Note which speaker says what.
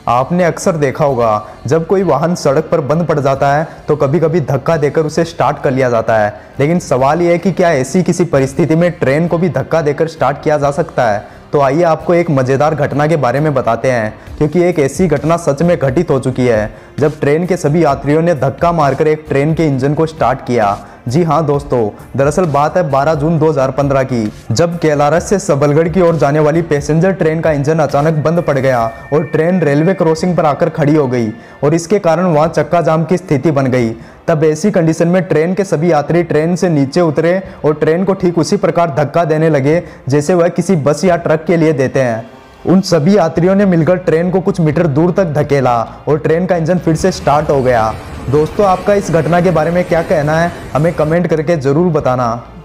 Speaker 1: आपने अक्सर देखा होगा जब कोई वाहन सड़क पर बंद पड़ जाता है तो कभी कभी धक्का देकर उसे स्टार्ट कर लिया जाता है। लेकिन सवाल यह है कि क्या ऐसी किसी परिस्थिति में ट्रेन को भी धक्का देकर स्टार्ट किया जा सकता है? तो आइए आपको एक मज़ेदार घटना के बारे में बताते हैं, क्योंकि एक ऐसी घटना सच में घटित हो चुकी है जब ट्रेन के सभी यात्रियों ने धक्का मारकर एक ट्रेन के इंजन को स्टार्ट किया। जी हाँ दोस्तों, दरअसल बात है 12 जून 2015 की, जब केलारस से सबलगढ़ की ओर जाने वाली पैसेंजर ट्रेन का इंजन अचानक बंद पड़ गया और ट्रेन रेलवे क्रॉसिंग पर आकर खड़ी हो गई और इसके कारण वहां चक्का जाम की स्थिति बन गई। तब ऐसी कंडीशन में ट्रेन के सभी यात्री ट्रेन से नीचे उतरे और ट्रेन को ठीक उसी प्रकार धक्का देने लगे जैसे वह किसी बस या ट्रक के लिए देते हैं। उन सभी यात्रियों ने मिलकर ट्रेन को कुछ मीटर दूर तक धकेला और ट्रेन का इंजन फिर से स्टार्ट हो गया। दोस्तों, आपका इस घटना के बारे में क्या कहना है, हमें कमेंट करके ज़रूर बताना।